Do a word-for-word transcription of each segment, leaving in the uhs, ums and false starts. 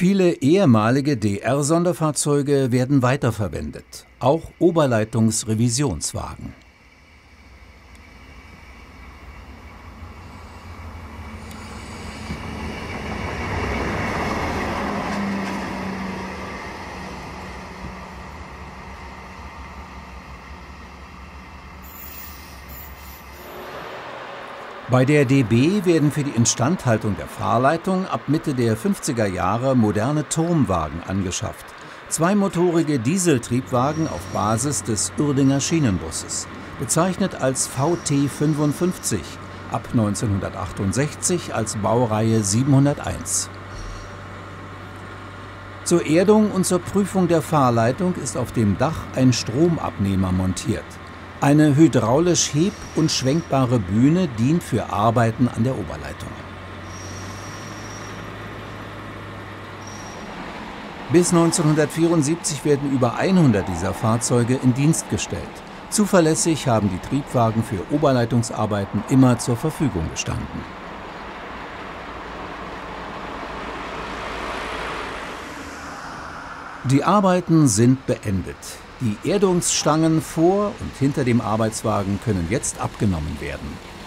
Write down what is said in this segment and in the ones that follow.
Viele ehemalige D R-Sonderfahrzeuge werden weiterverwendet, auch Oberleitungsrevisionswagen. Bei der D B werden für die Instandhaltung der Fahrleitung ab Mitte der fünfziger Jahre moderne Turmwagen angeschafft. Zweimotorige Dieseltriebwagen auf Basis des Uerdinger Schienenbusses, bezeichnet als V T fünfundfünfzig, ab neunzehnhundertachtundsechzig als Baureihe siebenhunderteins. Zur Erdung und zur Prüfung der Fahrleitung ist auf dem Dach ein Stromabnehmer montiert. Eine hydraulisch heb- und schwenkbare Bühne dient für Arbeiten an der Oberleitung. Bis neunzehnhundertvierundsiebzig werden über hundert dieser Fahrzeuge in Dienst gestellt. Zuverlässig haben die Triebwagen für Oberleitungsarbeiten immer zur Verfügung gestanden. Die Arbeiten sind beendet. Die Erdungsstangen vor und hinter dem Arbeitswagen können jetzt abgenommen werden.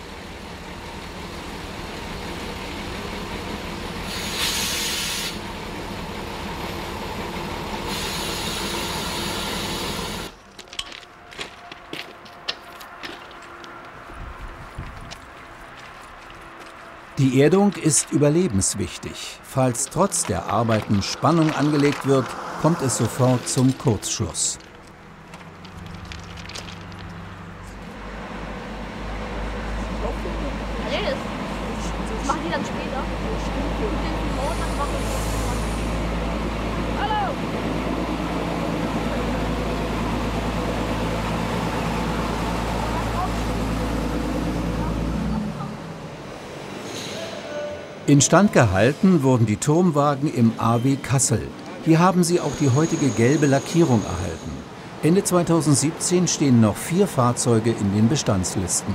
Die Erdung ist überlebenswichtig. Falls trotz der Arbeiten Spannung angelegt wird, kommt es sofort zum Kurzschluss. Das machen die dann später. Hallo! Instand gehalten wurden die Turmwagen im A W Kassel. Hier haben sie auch die heutige gelbe Lackierung erhalten. Ende zweitausendsiebzehn stehen noch vier Fahrzeuge in den Bestandslisten.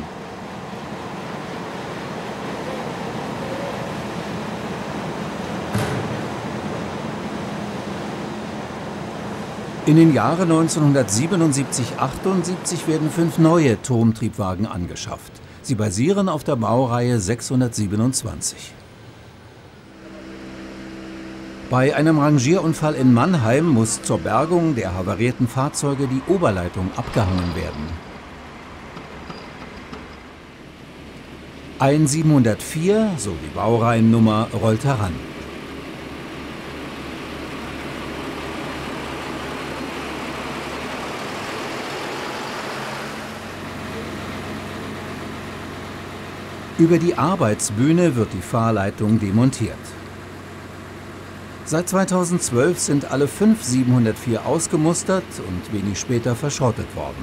In den Jahren neunzehnhundertsiebenundsiebzig bis achtundsiebzig werden fünf neue Turmtriebwagen angeschafft. Sie basieren auf der Baureihe sechshundertsiebenundzwanzig. Bei einem Rangierunfall in Mannheim muss zur Bergung der havarierten Fahrzeuge die Oberleitung abgehangen werden. Ein siebenhundertvier, so die Baureihennummer, rollt heran. Über die Arbeitsbühne wird die Fahrleitung demontiert. Seit zweitausendzwölf sind alle fünf siebenhundertvier ausgemustert und wenig später verschrottet worden.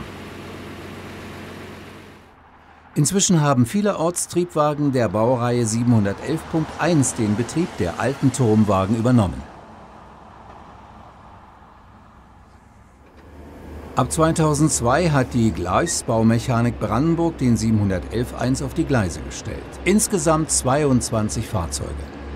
Inzwischen haben viele Ortstriebwagen der Baureihe siebenhundertelf Punkt eins den Betrieb der alten Turmwagen übernommen. Ab zweitausendzwei hat die Gleisbaumechanik Brandenburg den siebenhundertelf Punkt eins auf die Gleise gestellt. Insgesamt zweiundzwanzig Fahrzeuge.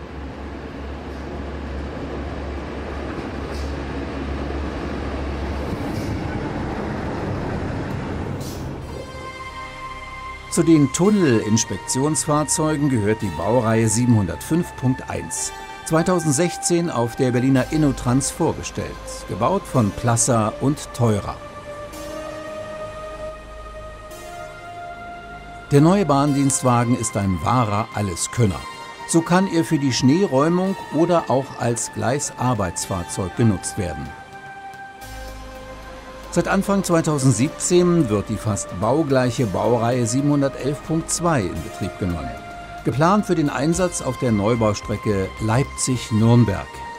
Zu den Tunnelinspektionsfahrzeugen gehört die Baureihe siebenhundertfünf Punkt eins. zweitausendsechzehn auf der Berliner InnoTrans vorgestellt, gebaut von Plasser und Theurer. Der neue Bahndienstwagen ist ein wahrer Alleskönner. So kann er für die Schneeräumung oder auch als Gleisarbeitsfahrzeug genutzt werden. Seit Anfang zweitausendsiebzehn wird die fast baugleiche Baureihe siebenhundertelf Punkt zwei in Betrieb genommen. Geplant für den Einsatz auf der Neubaustrecke Leipzig-Nürnberg.